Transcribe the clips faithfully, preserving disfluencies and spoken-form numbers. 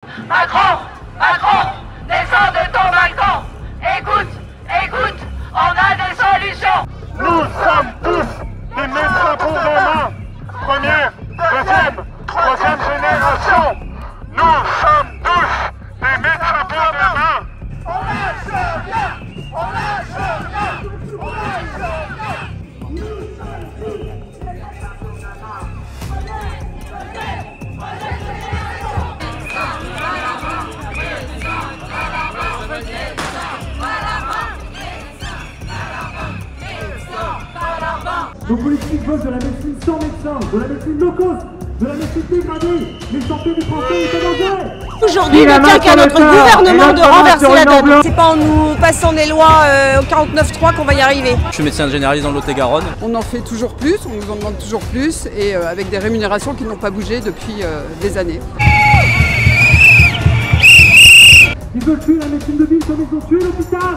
Macron, Macron, descends de ton balcon. Écoute, écoute, on a des solutions. Nous sommes tous des médecins pour demain. Première, deuxième, troisième génération. Nous sommes tous des médecins pour demain. On lâche rien, on lâche rien, on lâche rien. Nous sommes tous des médecins pour demain. Nos politiques veulent de la médecine sans médecin, de la médecine low cost, de la médecine dégradée. Les santé des Français est en danger. Aujourd'hui, il ne tient qu'à notre gouvernement de renverser la donne. C'est pas en nous passant des lois euh, au quarante-neuf trois qu'on va y arriver. Je suis médecin généraliste dans le Lot-et-Garonne. On en fait toujours plus, on nous en demande toujours plus et euh, avec des rémunérations qui n'ont pas bougé depuis euh, des années. Ils veulent tuer la médecine de ville comme ils ont tué l'hôpital.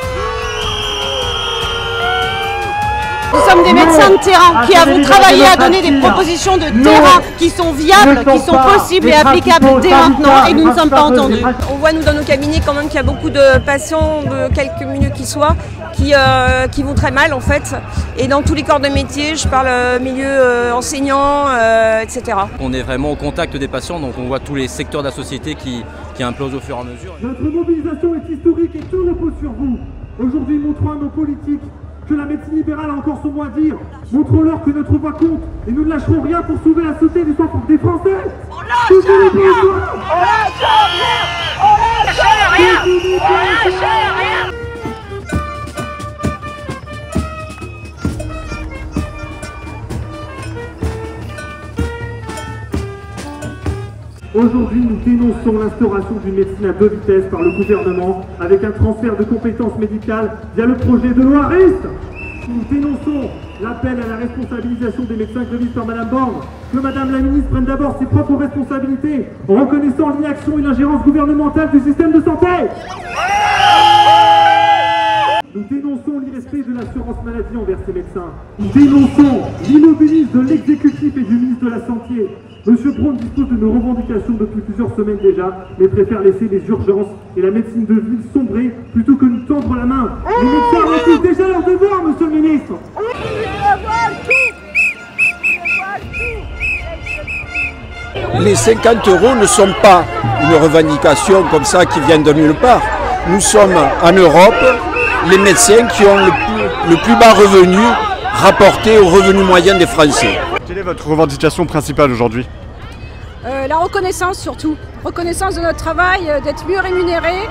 Nous sommes des médecins de terrain qui avons travaillé à donner des propositions de terrain qui sont viables, qui sont possibles et applicables dès maintenant et nous ne sommes pas entendus. On voit nous dans nos cabinets quand même qu'il y a beaucoup de patients, de quelques minutes qui soient, qui, euh, qui vont très mal en fait. Et dans tous les corps de métier, je parle euh, milieu euh, enseignant, euh, et cetera. On est vraiment au contact des patients, donc on voit tous les secteurs de la société qui, qui implosent au fur et à mesure. Notre mobilisation est historique et tout repose sur vous. Aujourd'hui, montrons à nos politiques que la médecine libérale a encore son mot à dire. Montrons-leur que notre voix compte et nous ne lâcherons rien pour sauver la santé des des Français. On lâche rien, on lâche rien, on lâche rien, on lâche rien. Aujourd'hui, nous dénonçons l'instauration d'une médecine à deux vitesses par le gouvernement avec un transfert de compétences médicales via le projet de loi RIST. Nous dénonçons l'appel à la responsabilisation des médecins grévistes par Madame Borne. Que Madame la Ministre prenne d'abord ses propres responsabilités en reconnaissant l'inaction et l'ingérence gouvernementale du système de santé. Nous dénonçons l'irrespect de l'assurance maladie envers ces médecins. Nous dénonçons l'immobilisme de l'exécutif et du ministre de la Santé. Monsieur Braun dispose de nos revendications depuis plusieurs semaines déjà, mais préfère laisser les urgences et la médecine de ville sombrer plutôt que nous tendre la main. Les médecins remplissent déjà leur devoir, monsieur le ministre. Les cinquante euros ne sont pas une revendication comme ça qui vient de nulle part. Nous sommes en Europe les médecins qui ont le plus, le plus bas revenu rapporté au revenu moyen des Français. Quelle est votre revendication principale aujourd'hui? euh, La reconnaissance surtout. Reconnaissance de notre travail, euh, d'être mieux rémunéré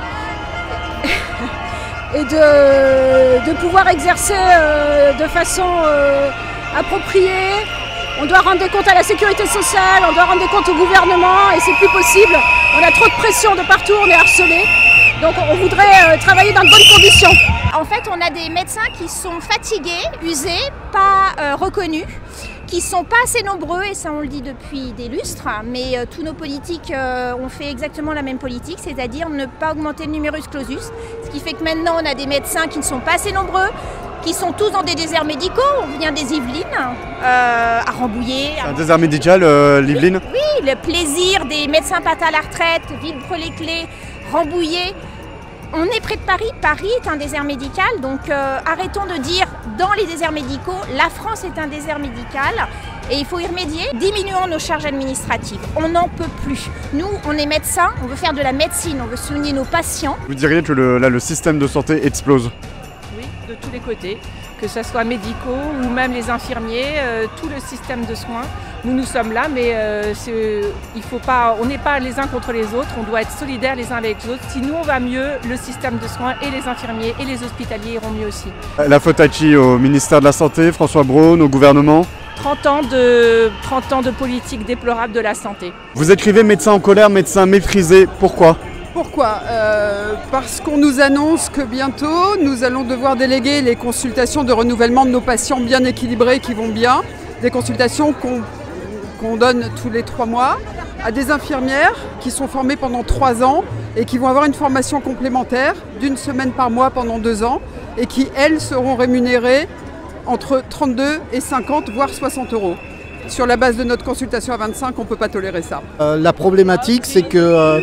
et de, de pouvoir exercer euh, de façon euh, appropriée. On doit rendre des comptes à la sécurité sociale, on doit rendre des comptes au gouvernement et c'est plus possible. On a trop de pression de partout, on est harcelé. Donc on voudrait euh, travailler dans de bonnes conditions. En fait, on a des médecins qui sont fatigués, usés, pas euh, reconnus, qui sont pas assez nombreux, et ça on le dit depuis des lustres, mais euh, tous nos politiques euh, ont fait exactement la même politique, c'est-à-dire ne pas augmenter le numerus clausus, ce qui fait que maintenant on a des médecins qui ne sont pas assez nombreux, qui sont tous dans des déserts médicaux. On vient des Yvelines, euh, à Rambouillet. Un désert médical, euh, l'Yveline? Oui, le plaisir des médecins partent à la retraite, Villefranche-les-Clés, Rambouillet. On est près de Paris, Paris est un désert médical, donc euh, arrêtons de dire dans les déserts médicaux, la France est un désert médical et il faut y remédier. Diminuons nos charges administratives, on n'en peut plus. Nous, on est médecins, on veut faire de la médecine, on veut soigner nos patients. Vous diriez que le, là, le système de santé explose? Oui, de tous les côtés, que ce soit médicaux ou même les infirmiers, euh, tout le système de soins. Nous, nous sommes là, mais euh, il faut pas, on n'est pas les uns contre les autres, on doit être solidaires les uns avec les autres. Si nous on va mieux, le système de soins et les infirmiers et les hospitaliers iront mieux aussi. La faute à qui? Au ministère de la Santé, François Braun, au gouvernement? trente ans de, trente ans de politique déplorable de la santé. Vous écrivez médecin en colère, médecin méprisé, pourquoi? Pourquoi euh, Parce qu'on nous annonce que bientôt nous allons devoir déléguer les consultations de renouvellement de nos patients bien équilibrés qui vont bien, des consultations qu'on qu'on donne tous les trois mois à des infirmières qui sont formées pendant trois ans et qui vont avoir une formation complémentaire d'une semaine par mois pendant deux ans et qui, elles, seront rémunérées entre trente-deux et cinquante, voire soixante euros. Sur la base de notre consultation à vingt-cinq, on ne peut pas tolérer ça. Euh, la problématique, c'est que euh,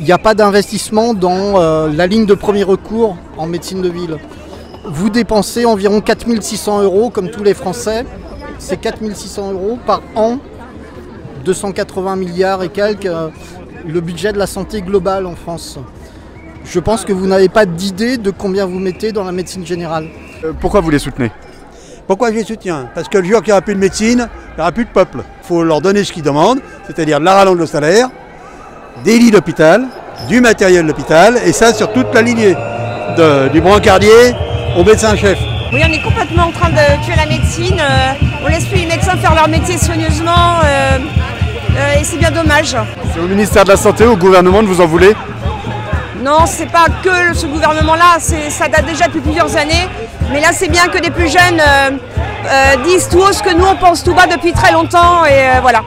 il n'y a pas d'investissement dans euh, la ligne de premier recours en médecine de ville. Vous dépensez environ quatre mille six cents euros, comme tous les Français. C'est quatre mille six cents euros par an, deux cent quatre-vingts milliards et quelques, euh, le budget de la santé globale en France. Je pense que vous n'avez pas d'idée de combien vous mettez dans la médecine générale. Euh, pourquoi vous les soutenez? Pourquoi je les soutiens? Parce que le jour qu'il n'y aura plus de médecine, il n'y aura plus de peuple. Il faut leur donner ce qu'ils demandent, c'est-à-dire de la rallonge de salaire, des lits d'hôpital, du matériel d'hôpital, et ça sur toute la lignée, de, du brancardier au médecin-chef. Oui, on est complètement en train de tuer la médecine. Euh, on laisse plus les médecins faire leur métier soigneusement euh, euh, et c'est bien dommage. C'est au ministère de la Santé, au gouvernement, de vous en voulez? Non, c'est pas que ce gouvernement-là, ça date déjà depuis plusieurs années. Mais là, c'est bien que des plus jeunes euh, euh, disent tout haut ce que nous, on pense tout bas depuis très longtemps. Et euh, voilà.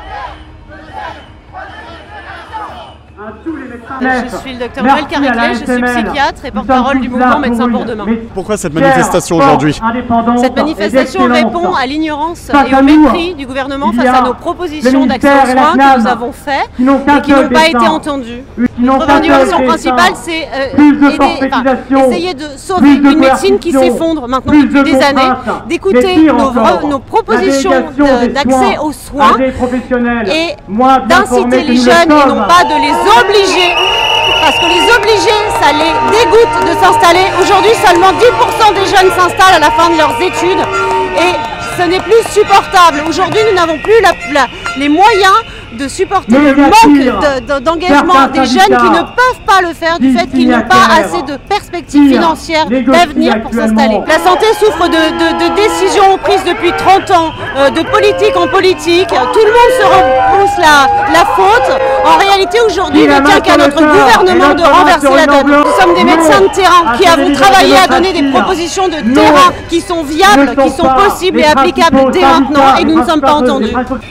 Je suis le docteur Noël Cariclet, je suis psychiatre et porte-parole du mouvement Médecins pour demain. Pourquoi cette manifestation aujourd'hui? Cette manifestation répond à l'ignorance et au mépris du gouvernement face à nos propositions d'accès aux soins que nous avons faites et qui n'ont pas été entendues. Notre revendication principale, c'est euh, enfin, essayer de sauver une médecine qui s'effondre maintenant depuis des années, d'écouter nos, nos propositions d'accès aux soins et d'inciter les jeunes et non pas de les obliger. Parce que les obliger, ça les dégoûte de s'installer. Aujourd'hui, seulement dix pour cent des jeunes s'installent à la fin de leurs études et ce n'est plus supportable. Aujourd'hui, nous n'avons plus la, la, les moyens de supporter le manque d'engagement des jeunes qui ne peuvent pas le faire du fait qu'ils n'ont pas assez de perspectives financières d'avenir pour s'installer. La santé souffre de, de, de décisions prises depuis trente ans, euh, de politique en politique. Tout le monde se repousse la, la faute. En réalité, aujourd'hui, il ne tient qu'à notre gouvernement de renverser la donne. Nous sommes des médecins de terrain qui avons travaillé à donner des propositions de terrain qui sont viables, qui sont possibles et applicables dès maintenant, et nous ne sommes pas entendus.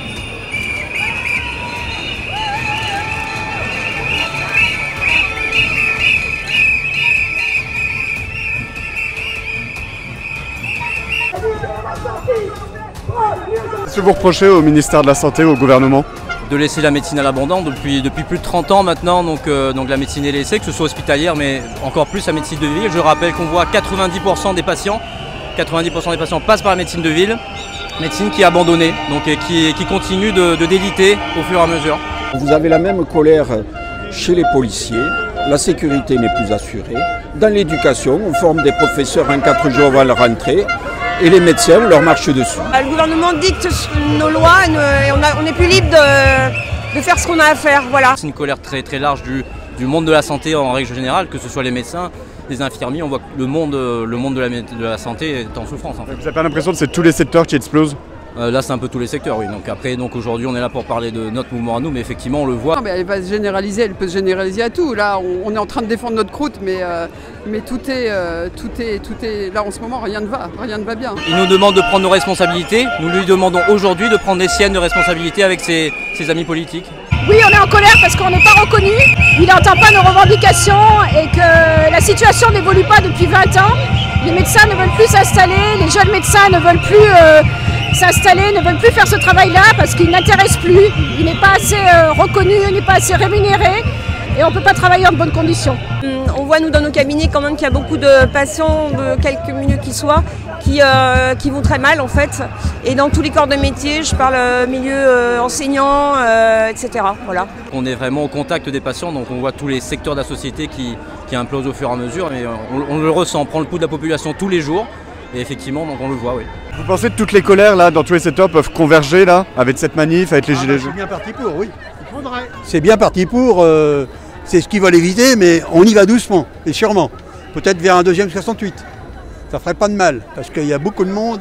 Qu'est-ce que vous reprochez au ministère de la Santé, au gouvernement? De laisser la médecine à l'abandon depuis, depuis plus de trente ans maintenant, donc, euh, donc la médecine est laissée, que ce soit hospitalière mais encore plus la médecine de ville. Je rappelle qu'on voit quatre-vingt-dix pour cent des patients, quatre-vingt-dix pour cent des patients passent par la médecine de ville, médecine qui est abandonnée, donc et qui, qui continue de, de déliter au fur et à mesure. Vous avez la même colère chez les policiers, la sécurité n'est plus assurée. Dans l'éducation, on forme des professeurs en quatre jours avant la rentrée. Et les médecins, on leur marche dessus. Le gouvernement dicte nos lois et on n'est plus libre de, de faire ce qu'on a à faire. Voilà. C'est une colère très, très large du, du monde de la santé en règle générale, que ce soit les médecins, les infirmiers. On voit que le monde, le monde de, la, de la santé est en souffrance. En fait. Vous n'avez pas l'impression que c'est tous les secteurs qui explosent? Euh, là, c'est un peu tous les secteurs, oui. Donc après, donc aujourd'hui, on est là pour parler de notre mouvement à nous, mais effectivement, on le voit. Non, mais elle va se généraliser, elle peut se généraliser à tout. Là, on, on est en train de défendre notre croûte, mais, euh, mais tout est, euh, tout est, tout est. Là, en ce moment, rien ne va, rien ne va bien. Il nous demande de prendre nos responsabilités. Nous lui demandons aujourd'hui de prendre les siennes de responsabilités avec ses, ses amis politiques. Oui, on est en colère parce qu'on n'est pas reconnu. Il n'entend pas nos revendications et que la situation n'évolue pas depuis vingt ans. Les médecins ne veulent plus s'installer, les jeunes médecins ne veulent plus euh, s'installer, ne veulent plus faire ce travail-là parce qu'il n'intéresse plus, il n'est pas assez euh, reconnu, il n'est pas assez rémunéré et on ne peut pas travailler en bonnes conditions. On voit nous dans nos cabinets quand même qu'il y a beaucoup de patients, de quelques minutes qu'ils soient, qui, euh, qui vont très mal en fait. Et dans tous les corps de métier, je parle euh, milieu euh, enseignant, euh, et cetera. Voilà. On est vraiment au contact des patients, donc on voit tous les secteurs de la société qui, qui implosent au fur et à mesure. Mais on, on le ressent, on prend le pouls de la population tous les jours. Et effectivement, donc on le voit, oui. Vous pensez que toutes les colères là, dans tous les secteurs peuvent converger là, avec cette manif, avec les ah gilets bah, jaunes? C'est bien parti pour, oui. C'est bien parti pour, euh, c'est ce qu'ils veulent éviter, mais on y va doucement, et sûrement. Peut-être vers un deuxième soixante-huit. Ça ferait pas de mal, parce qu'il y a beaucoup de monde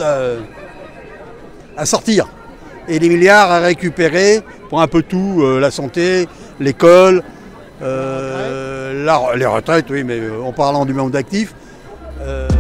à, à sortir. Et des milliards à récupérer pour un peu tout, euh, la santé, l'école, euh, la, les retraites, oui, mais en parlant du monde actif. Euh,